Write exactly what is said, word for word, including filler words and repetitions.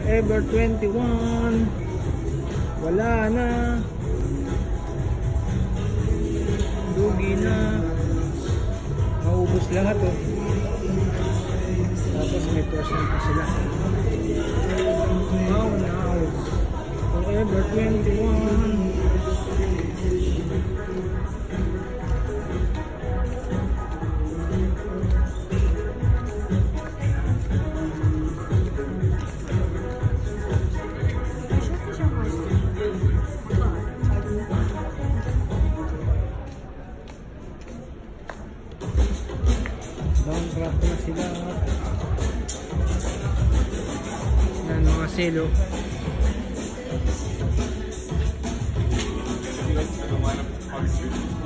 Forever twenty-one. Wala na. Dugi na. Maubos lahat oh. Tapos may percent pa sila. Now, now. Forever twenty-one. Bankrupt na sila. Yan mga selo. Like the one of